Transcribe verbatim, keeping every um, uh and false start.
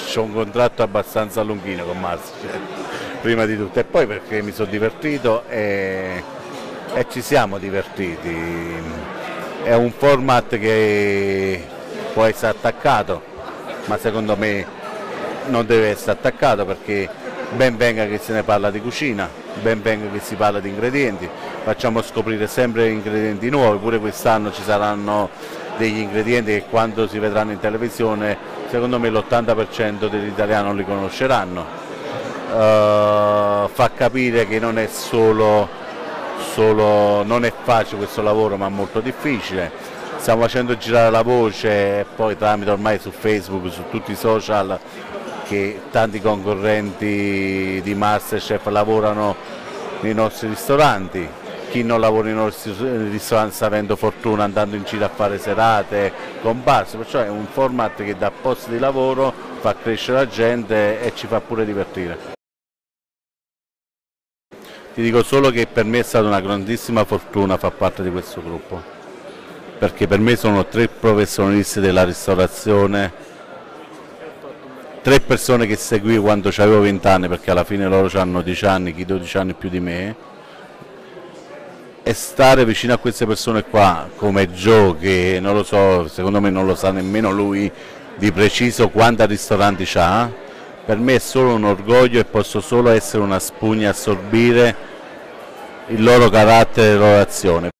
c'ho un contratto abbastanza lunghino con Masterchef, prima di tutto, e poi perché mi sono divertito e, e ci siamo divertiti. È un format che può essere attaccato, ma secondo me non deve essere attaccato, perché ben venga che se ne parla di cucina, ben venga che si parla di ingredienti, facciamo scoprire sempre ingredienti nuovi, pure quest'anno ci saranno degli ingredienti che quando si vedranno in televisione secondo me l'ottanta per cento degli italiani non li conosceranno. Uh, fa capire che non è solo, solo non è facile questo lavoro, ma molto difficile. Stiamo facendo girare la voce, e poi tramite ormai su Facebook, su tutti i social, che tanti concorrenti di Masterchef lavorano nei nostri ristoranti. Chi non lavora nei nostri ristoranti sta avendo fortuna andando in giro a fare serate, comparse, perciò è un format che dà posti di lavoro, fa crescere la gente e ci fa pure divertire. Ti dico solo che per me è stata una grandissima fortuna far parte di questo gruppo, perché per me sono tre professionisti della ristorazione, tre persone che seguivo quando avevo venti anni, perché alla fine loro hanno dieci anni, chi dodici anni più di me, e stare vicino a queste persone qua, come Joe, che non lo so, secondo me non lo sa nemmeno lui di preciso quanti ristoranti c'ha, per me è solo un orgoglio e posso solo essere una spugna, assorbire il loro carattere e le loro azioni.